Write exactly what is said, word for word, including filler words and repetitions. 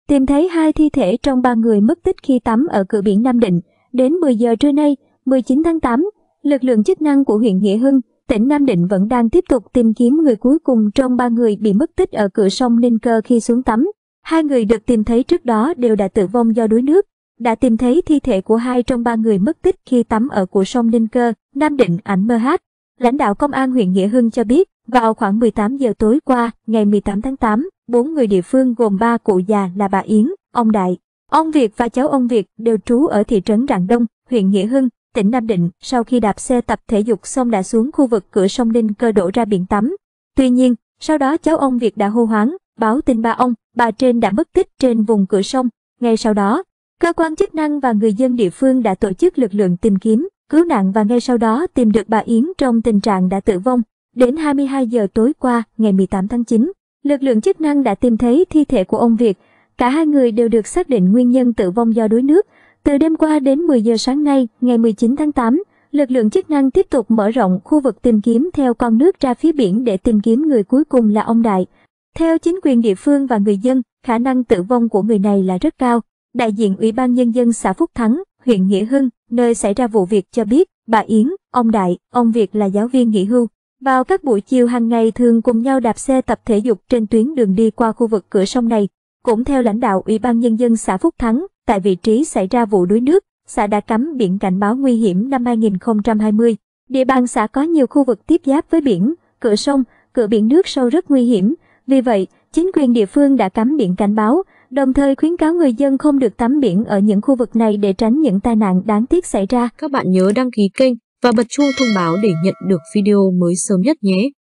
tìm thấy hai thi thể trong ba người mất tích khi tắm ở cửa biển Nam Định. Đến mười giờ trưa nay, mười chín tháng tám, lực lượng chức năng của huyện Nghĩa Hưng, tỉnh Nam Định vẫn đang tiếp tục tìm kiếm người cuối cùng trong ba người bị mất tích ở cửa sông Ninh Cơ khi xuống tắm. Hai người được tìm thấy trước đó đều đã tử vong do đuối nước. Đã tìm thấy thi thể của hai trong ba người mất tích khi tắm ở cửa sông Ninh Cơ, Nam Định, ảnh em hát. Lãnh đạo công an huyện Nghĩa Hưng cho biết, vào khoảng mười tám giờ tối qua, ngày mười tám tháng tám, bốn người địa phương gồm ba cụ già là bà Yến, ông Đại, ông Việt và cháu ông Việt đều trú ở thị trấn Rạng Đông, huyện Nghĩa Hưng, tỉnh Nam Định, sau khi đạp xe tập thể dục xong đã xuống khu vực cửa sông Ninh Cơ đổ ra biển tắm. Tuy nhiên, sau đó cháu ông Việt đã hô hoáng, báo tin ba ông, bà trên đã mất tích trên vùng cửa sông. Ngay sau đó, cơ quan chức năng và người dân địa phương đã tổ chức lực lượng tìm kiếm, cứu nạn và ngay sau đó tìm được bà Yến trong tình trạng đã tử vong. Đến hai mươi hai giờ tối qua, ngày mười tám tháng chín, lực lượng chức năng đã tìm thấy thi thể của ông Việt. Cả hai người đều được xác định nguyên nhân tử vong do đuối nước. Từ đêm qua đến mười giờ sáng nay, ngày mười chín tháng tám, lực lượng chức năng tiếp tục mở rộng khu vực tìm kiếm theo con nước ra phía biển để tìm kiếm người cuối cùng là ông Đại. Theo chính quyền địa phương và người dân, khả năng tử vong của người này là rất cao. Đại diện Ủy ban Nhân dân xã Phúc Thắng, huyện Nghĩa Hưng, nơi xảy ra vụ việc cho biết, bà Yến, ông Đại, ông Việt là giáo viên nghỉ hưu. Vào các buổi chiều hàng ngày thường cùng nhau đạp xe tập thể dục trên tuyến đường đi qua khu vực cửa sông này. Cũng theo lãnh đạo Ủy ban Nhân dân xã Phúc Thắng, tại vị trí xảy ra vụ đuối nước, xã đã cắm biển cảnh báo nguy hiểm năm hai nghìn không trăm hai mươi. Địa bàn xã có nhiều khu vực tiếp giáp với biển, cửa sông, cửa biển nước sâu rất nguy hiểm. Vì vậy, chính quyền địa phương đã cắm biển cảnh báo, đồng thời khuyến cáo người dân không được tắm biển ở những khu vực này để tránh những tai nạn đáng tiếc xảy ra. Các bạn nhớ đăng ký kênh và bật chuông thông báo để nhận được video mới sớm nhất nhé.